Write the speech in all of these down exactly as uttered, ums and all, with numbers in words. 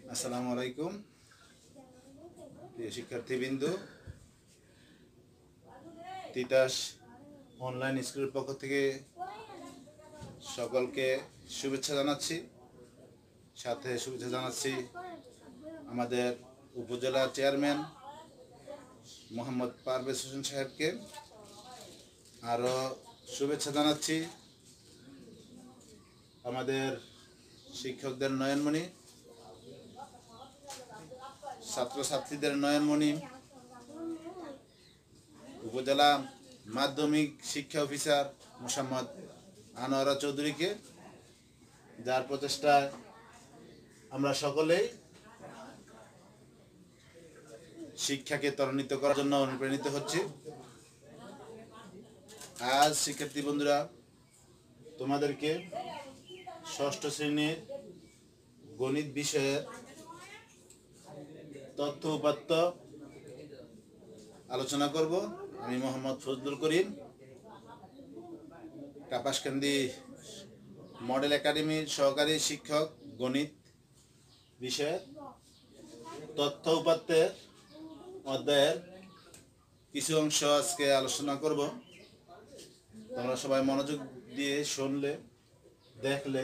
আসসালামু আলাইকুম প্রিয় শিক্ষার্থীবৃন্দ, তিতাস অনলাইন স্কুলের পক্ষ থেকে সকলকে শুভেচ্ছা জানাচ্ছি। সাথে শুভেচ্ছা জানাচ্ছি আমাদের উপজেলা চেয়ারম্যান মোহাম্মদ পারভেজ হোসেন সাহেবকে। আরও শুভেচ্ছা জানাচ্ছি আমাদের শিক্ষকদের নয়নমণি, ছাত্রছাত্রীদের নয়নমণি, উপজেলা মাধ্যমিক শিক্ষা অফিসার মোহাম্মদ আনোয়ারা চৌধুরীকে, যার প্রচেষ্টায় আমরা সকলেই শিক্ষাকে ত্বরান্বিত করার জন্য অনুপ্রাণিত হচ্ছি। আজ শিক্ষার্থী বন্ধুরা, তোমাদেরকে ষষ্ঠ শ্রেণীর গণিত বিষয়ের তথ্য উপাত্ত আলোচনা করব। আমি মোহাম্মদ ফজলুল করিম, কাপাসকান্দি মডেল একাডেমির সহকারী শিক্ষক, গণিত বিষয়ের তথ্য উপাত্তের অধ্যায়ের কিছু অংশ আজকে আলোচনা করব। তোমরা সবাই মনোযোগ দিয়ে শুনলে, দেখলে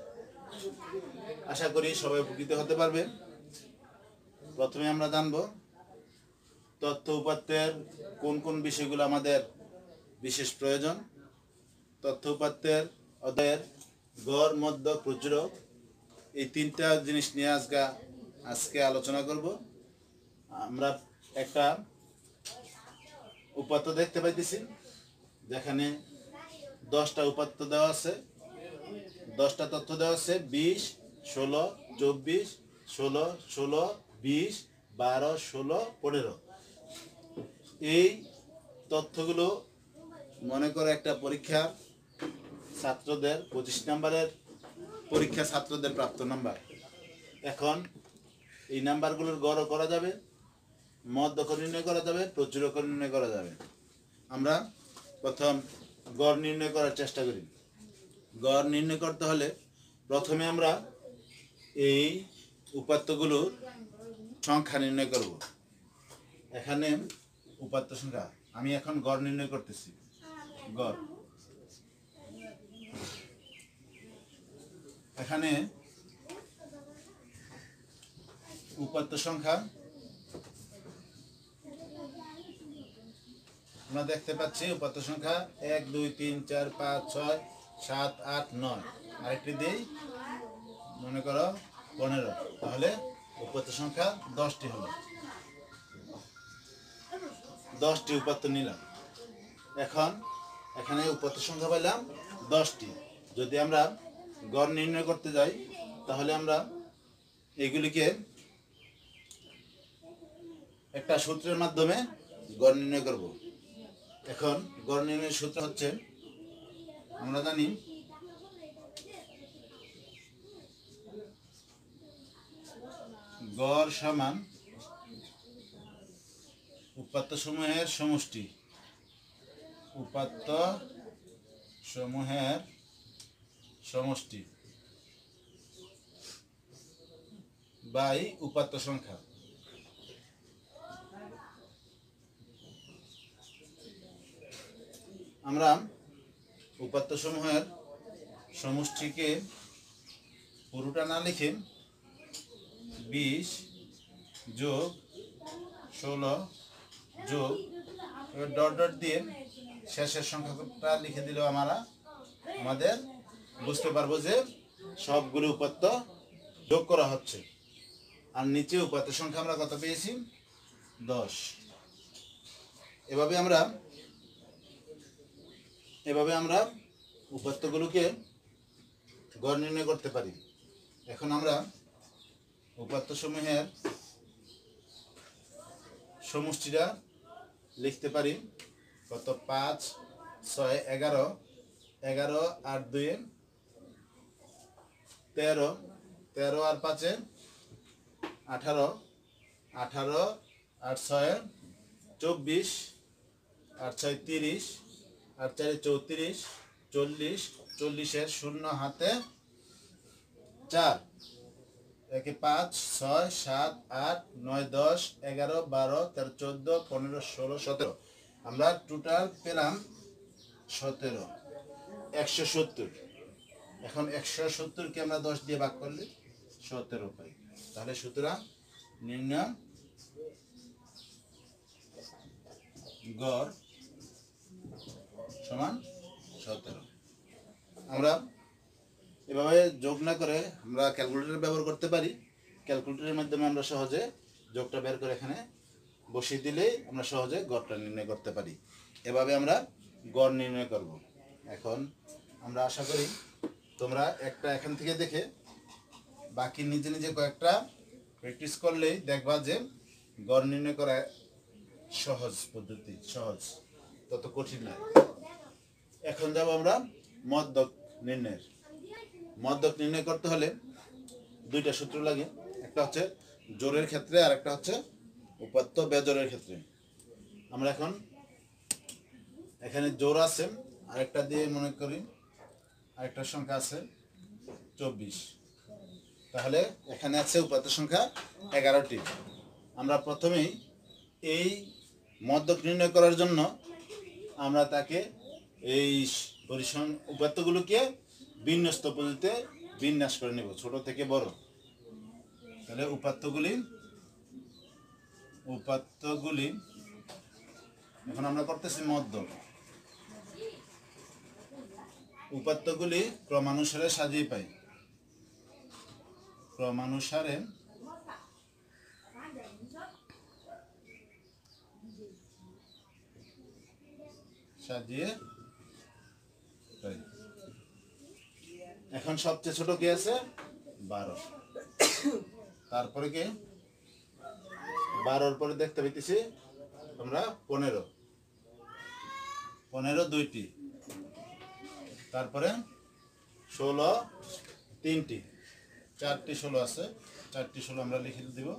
আশা করি সবাই উপকৃত হতে পারবে। প্রথমে আমরা জানব তথ্য উপাত্তের কোন কোন বিষয়গুলো আমাদের বিশেষ প্রয়োজন। তথ্য উপাত্তের অধ্যায়ের গড়, মধ্য, খুচরো, এই তিনটা জিনিস নিয়ে আজকে আজকে আলোচনা করব। আমরা একটা উপাত্ত দেখতে পাইতেছি, যেখানে দশটা উপাত্ত দেওয়া আছে, দশটা তথ্য দেওয়া আছে, বিশ, ষোলো, চব্বিশ, ষোলো, ষোলো, বিশ, বারো, ষোলো, পনেরো। এই তথ্যগুলো মনে করে একটা পরীক্ষা ছাত্রদের পঁচিশ নাম্বারের পরীক্ষা ছাত্রদের প্রাপ্ত নাম্বার। এখন এই নাম্বারগুলোর গড়ও করা যাবে, মধ্যক নির্ণয় করা যাবে, প্রচুরক নির্ণয় করা যাবে। আমরা প্রথম গড় নির্ণয় করার চেষ্টা করি। গড় নির্ণয় করতে হলে প্রথমে আমরা এই উপাত্তগুলোর সংখ্যা নির্ণয় করব। এখানে উপাত্ত সংখ্যা, আমি এখন গড় নির্ণয় করতেছি। গড় এখানে উপাত্ত সংখ্যা আমরা দেখতে পাচ্ছি। উপাত্ত সংখ্যা এক, দুই, তিন, চার, পাঁচ, ছয়, সাত, আট, নয়। আরেকটি দিই, মনে করো পনেরো। তাহলে উপাত্ত সংখ্যা দশটি হলো। দশটি উপাত্ত নিলাম। এখন এখানে উপাত্ত সংখ্যা পেলাম দশটি। যদি আমরা গড় নির্ণয় করতে যাই, তাহলে আমরা এগুলিকে একটা সূত্রের মাধ্যমে গড় নির্ণয় করব। এখন গড় নির্ণয়ের সূত্র হচ্ছে, আমরা জানি গড় সমান উপাত্ত সমূহের সমষ্টি, উপাত্ত সমূহের সমষ্টি বাই উপাত্ত সংখ্যা। আমরা উপাত্ত সমূহের সমষ্টিকে পুরোটা না লিখে বিশ যোগ ষোলো যোগ ডট ডট দিয়ে শেষের সংখ্যাটা লিখে দিলেও আমরা আমাদের বুঝতে পারবো যে সবগুলো উপাত্ত যোগ করা হচ্ছে। আর নিচে উপাত্ত সংখ্যা আমরা কত পেয়েছি? দশ। এভাবে আমরা এভাবে আমরা উপাত্তগুলোকে গড় নির্ণয় করতে পারি। এখন আমরা উপাত্ত সমূহের সমষ্টিটা লিখতে পারি। কত? পাঁচ, ছয়, এগারো, এগারো আর দুয়ে তেরো, তেরো আর পাঁচে আঠারো, আঠারো আর ছয়ে চব্বিশ, আর ছয় তিরিশ, আর চারে চৌত্রিশ, চল্লিশ, চল্লিশের শূন্য হাতে চার। একে পাঁচ ছয় সাত আট নয় দশ এগারো বারো তেরো চোদ্দ পনেরো ষোলো সতেরো, আমরা টোটাল পেলাম সতেরো, একশো সত্তর। এখন একশো সত্তরকে আমরা দশ দিয়ে ভাগ করলে সতেরো পাই। তাহলে সুতরাং নির্ণয় গড় সমান সতেরো। আমরা এভাবে যোগ না করে আমরা ক্যালকুলেটর ব্যবহার করতে পারি। ক্যালকুলেটরের মাধ্যমে আমরা সহজে যোগটা বের করে এখানে বসিয়ে দিলেই আমরা সহজে গড়টা নির্ণয় করতে পারি। এভাবে আমরা গড় নির্ণয় করব। এখন আমরা আশা করি তোমরা একটা এখান থেকে দেখে বাকি নিজে নিজে কয়েকটা প্র্যাকটিস করলেই দেখবা যে গড় নির্ণয় করা সহজ পদ্ধতি, সহজ, তত কঠিন নয়। এখন যাব আমরা মধ্যক নির্ণয়ের। মধ্যক নির্ণয় করতে হলে দুইটা সূত্র লাগে, একটা হচ্ছে জোরের ক্ষেত্রে আর একটা হচ্ছে উপাত্ত বেজোরের ক্ষেত্রে। আমরা এখন এখানে জোর আছে আরেকটা দিয়ে মনে করি আরেকটা সংখ্যা আছে চব্বিশ, তাহলে এখানে আছে উপাত্ত সংখ্যা এগারোটি। আমরা প্রথমেই এই মধ্যক নির্ণয় করার জন্য আমরা তাকে এই পরিসং উপাত্তগুলোকে বিন্যস্ত পদ্ধতিতে বিন্যাস করে নেব, ছোট থেকে বড়। তাহলে উপাত্তগুলি উপাত্তগুলি এখন আমরা করতেছি মধ্যক। উপাত্তগুলি ক্রমানুসারে সাজিয়ে পাই, ক্রমানুসারে সাজিয়ে পাই। এখন সবচেয়ে ছোট কি আছে? বারো। তারপরে কি বারোর পরে দেখতে পেতেছি আমরা পনেরো, পনেরো দুইটি। তারপরে ষোলো তিনটি, চারটি ষোলো আছে, চারটি ষোলো আমরা লিখে দিব।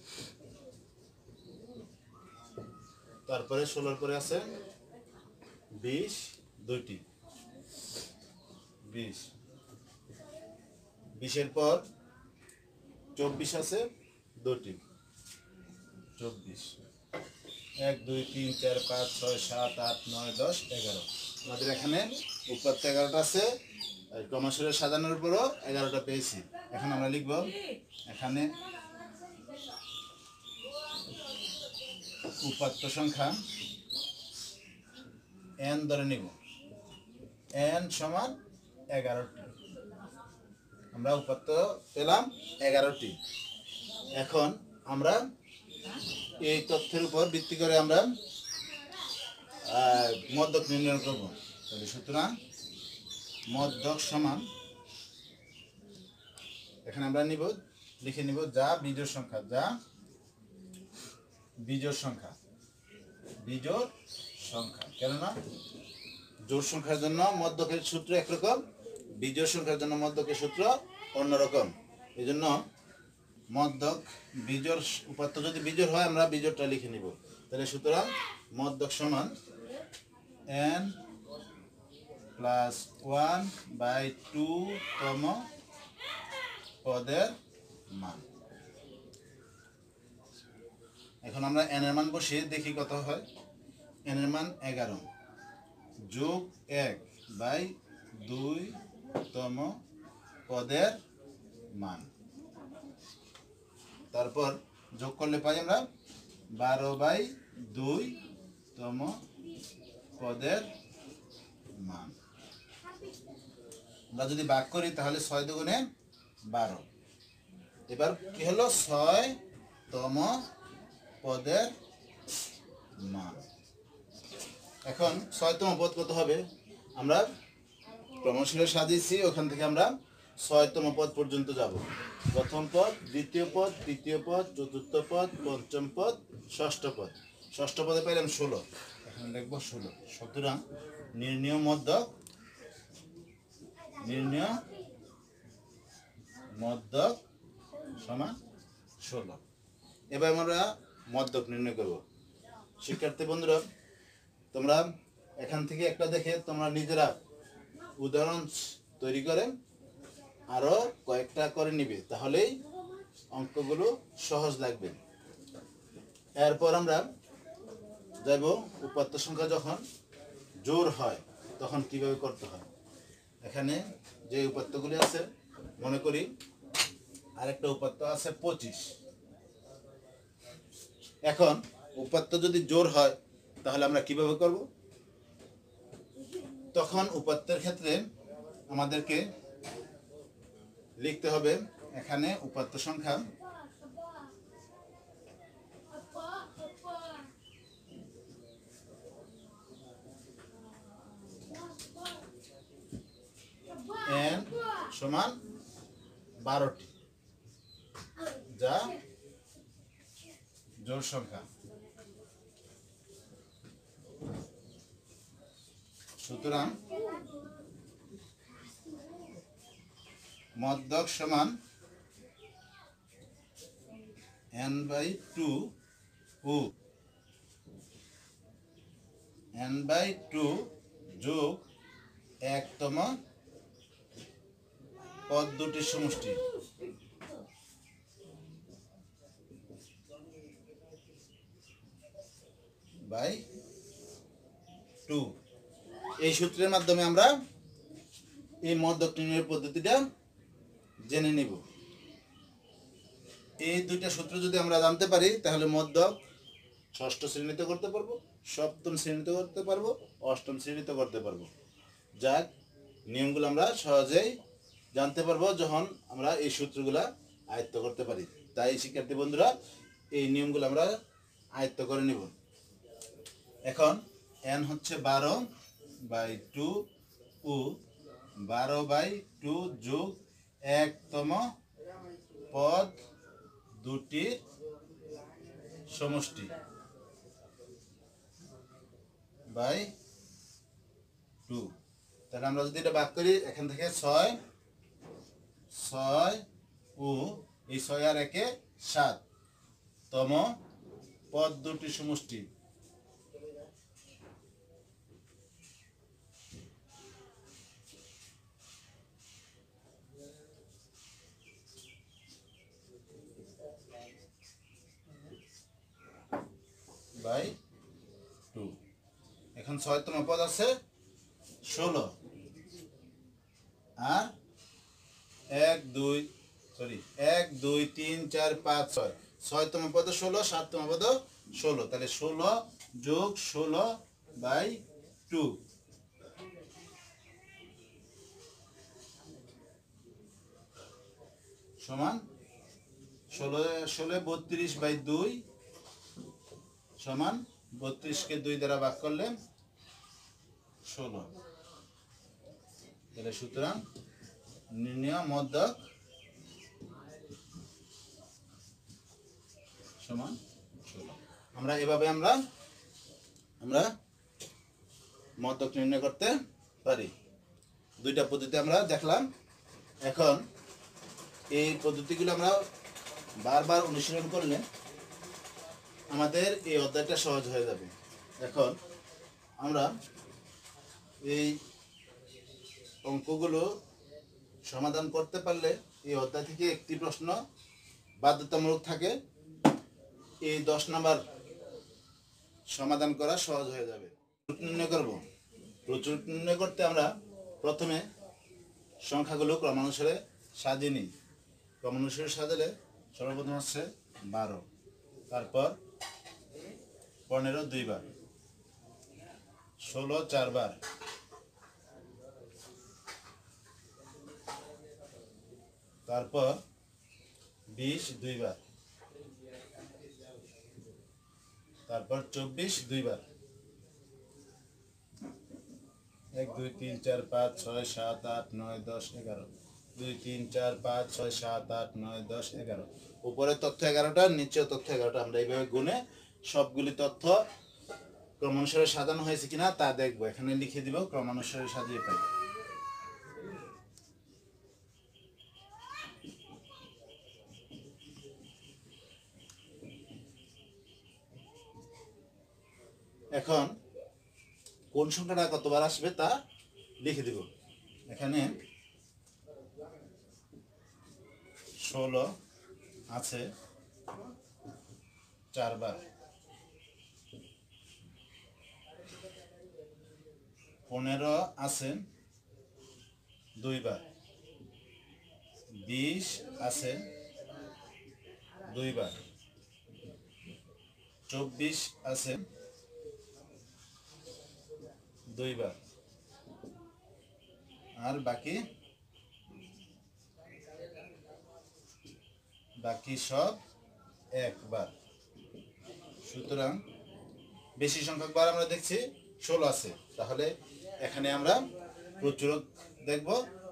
তারপরে ষোলোর পরে আছে বিশ দুইটি, বিশ। বিশের পর চব্বিশ আছে দুটি, চব্বিশ। এক দুই তিন চার পাঁচ ছয় সাত আট নয় দশ এগারো। আমাদের এখানে উপাত্ত এগারোটা আছে, ক্রমানুসারে সাজানোর পরও এগারোটা পেয়েছি। এখন আমরা লিখব এখানে উপাত্ত সংখ্যা এন ধরে নিব, এন সমান এগারোটি। আমরা উপাত্ত পেলাম এগারোটি। এখন আমরা এই তথ্যের উপর ভিত্তি করে আমরা মধ্যক নির্ণয় করব। তাহলে সুতরাং মধ্যক সমান এখানে আমরা নিব, লিখে নিব যা বিজোড় সংখ্যা, যা বিজোড় সংখ্যা, বিজোড় সংখ্যা। কেননা জোড় সংখ্যার জন্য মধ্যকের সূত্র একরকম, বিজোড় সংখ্যার জন্য মধ্যকের সূত্র অন্যরকম। এই জন্য মধ্যক বিজোড় উপাত্ত যদি বিজোড় হয় আমরা বিজোড়টা লিখে নিব। তাহলে সুতরাং মধ্যক সমান N plus one by two তম পদের মান। এখন আমরা এন এর মান বসিয়ে দেখি কত হয়। এন এর মান এগারো যোগ এক বাই দুই তম পদের মান। তারপর যোগ করলে পাই আমরা বারো বাই দুই তম পদের মান। আমরা যদি ভাগ করি তাহলে ছয় দুগুণে বারো। এবার কি হলো? ছয় তম পদের মান। এখন ছয়তম পদ কত হবে? আমরা ক্রমশালে সাজিয়েছি, ওখান থেকে আমরা ছয়তম পদ পর্যন্ত যাব। প্রথম পদ, দ্বিতীয় পদ, তৃতীয় পদ, চতুর্থ পদ, পঞ্চম পদ, ষষ্ঠ পদ। ষষ্ঠ পদে পাইলাম ষোলো, এখন লিখবো ষোলো। সুতরাং নির্ণয় মধ্যক, নির্ণয় মধ্যক সমান ষোলো। এবার আমরা মধ্যক নির্ণয় করব। শিক্ষার্থী বন্ধুরা, তোমরা এখান থেকে একটা দেখে তোমরা নিজেরা উদাহরণ তৈরি করে আরো কয়েকটা করে নিবে, তাহলেই অঙ্কগুলো সহজ লাগবে। এরপর আমরা যাব উপাত্ত সংখ্যা যখন জোড় হয় তখন কিভাবে করতে হয়। এখানে যে উপাত্তগুলি আছে, মনে করি আরেকটা উপাত্ত আছে পঁচিশ। এখন উপাত্ত যদি জোড় হয় তাহলে আমরা কিভাবে করব? তখন উপাত্তের ক্ষেত্রে আমাদেরকে লিখতে হবে এখানে উপাত্ত সংখ্যা n সমান বারোটি, যা জোড় সংখ্যা। সুতরাং মধ্যক সমান n বাই টু ও n বাই টু যোগ একতম পদ দুটির সমষ্টি বাই টু। এই সূত্রের মাধ্যমে আমরা এই মধ্যক নির্ণয়ের পদ্ধতিটা জেনে নিব। এই দুইটা সূত্র যদি আমরা জানতে পারি তাহলে মধ্যক ষষ্ঠ শ্রেণীতে করতে পারবো, সপ্তম শ্রেণীতে করতে পারবো, অষ্টম শ্রেণীতে করতে পারবো। যাক, নিয়মগুলো আমরা সহজেই জানতে পারবো যখন আমরা এই সূত্রগুলা আয়ত্ত করতে পারি। তাই শিক্ষার্থী বন্ধুরা, এই নিয়মগুলো আমরা আয়ত্ত করে নিব। এখন n হচ্ছে বারো বাই টু ও বারো বাই টু যোগ একতম পদ দুটির সমষ্টি বাই টু। তাহলে আমরা যদি এটা ভাগ করি, এখান থেকে ছয় ছয় ও এই ছয় আর একে সাত তম পদ দুটির সমষ্টি বাই টু। এখন ছয়তম পদ আছে ষোলো, আর এক দুই সরি এক দুই তিন চার পাঁচ ছয়, ছয়তম পদ ষোলো, সাততম পদ ষোলো, তাহলে ষোলো যোগ ষোলো বাই টু সমান ষোলো ষোলো বত্রিশ বাই দুই সমান বত্রিশকে দুই দ্বারা ভাগ করলে ষোলো। তাহলে সুতরাং নির্ণয় মধ্যক সমান ষোলো। আমরা এভাবে আমরা আমরা মধ্যক নির্ণয় করতে পারি। দুইটা পদ্ধতি আমরা দেখলাম। এখন এই পদ্ধতিগুলো আমরা বারবার অনুশীলন করলে আমাদের এই অধ্যায়টা সহজ হয়ে যাবে। এখন আমরা এই অঙ্কগুলো সমাধান করতে পারলে এই অধ্যায় থেকে একটি প্রশ্ন বাধ্যতামূলক থাকে, এই দশ নাম্বার সমাধান করা সহজ হয়ে যাবে। নির্ণয় করব। প্রচুর নির্ণয় করতে আমরা প্রথমে সংখ্যাগুলো ক্রমানুসারে সাজিয়ে নিই। ক্রমানুসারে সাজালে সর্বপ্রথম হচ্ছে বারো, তারপর পনেরো দুইবার, ষোলো চারবার, তারপর বিশ দুইবার, তারপর চব্বিশ দুইবার, এক দুই তিন চার পাঁচ ছয় সাত আট নয় দশ এগারো, দুই তিন চার পাঁচ ছয় সাত আট নয় দশ এগারো। উপরের তথ্য এগারোটা, নিচের তথ্য এগারোটা। আমরা এইভাবে গুনে সবগুলি তথ্য ক্রমানুসারে সাজানো হয়েছে কিনা তা দেখবো। এখানে লিখে দিব ক্রমানুসারে সাজিয়ে পাই। এখন কোন সংখ্যাটা কতবার আসবে তা লিখে দিব। এখানে ষোলো আছে চারবার, পনেরো আছে দুইবার, বিশ আছে দুইবার, চব্বিশ আছে দুইবার, আর বাকি বাকি সব একবার। সুতরাং বেশি সংখ্যক বার আমরা দেখছি ষোলো আছে, তাহলে এখানে আমরা প্রচুরক দেখব,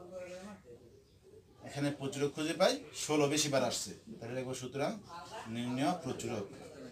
এখানে প্রচুরক খুঁজে পাই ষোলো বেশি বার আসছে, তাহলে দেখবো সুতরাং নির্ণয় প্রচুরক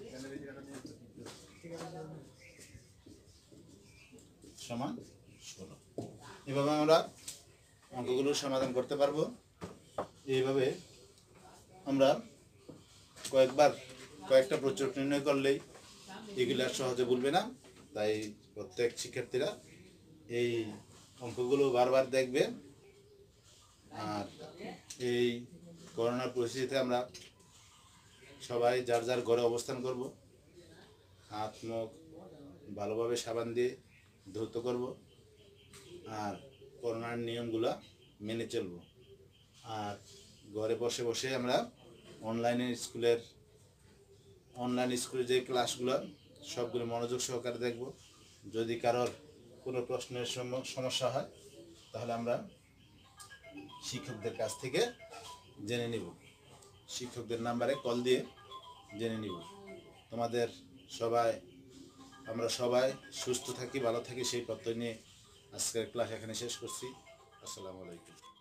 সমান ষোলো। এভাবে আমরা অঙ্কগুলোর সমাধান করতে পারবো। এইভাবে আমরা কয়েকবার কয়েকটা প্রচুরক নির্ণয় করলেই এগুলো আর সহজে ভুলবে না। তাই প্রত্যেক শিক্ষার্থীরা এই অঙ্কগুলো বারবার দেখবে। আর এই করোনার পরিস্থিতিতে আমরা সবাই যার যার ঘরে অবস্থান করব, হাত মুখ ভালোভাবে সাবান দিয়ে ধৌত করব, আর করোনার নিয়মগুলো মেনে চলব। আর ঘরে বসে বসে আমরা অনলাইনে স্কুলের অনলাইন স্কুলের যে ক্লাসগুলো সবগুলো মনোযোগ সহকারে দেখব। যদি কারোর কোনো প্রশ্নের সমস্যা হয় তাহলে আমরা শিক্ষকদের কাছ থেকে জেনে নিব, শিক্ষকদের নাম্বারে কল দিয়ে জেনে নিব। তোমাদের সবাই আমরা সবাই সুস্থ থাকি, ভালো থাকি সেই প্রত্যয় নিয়ে আজকের ক্লাস এখানে শেষ করছি। আসসালামু আলাইকুম।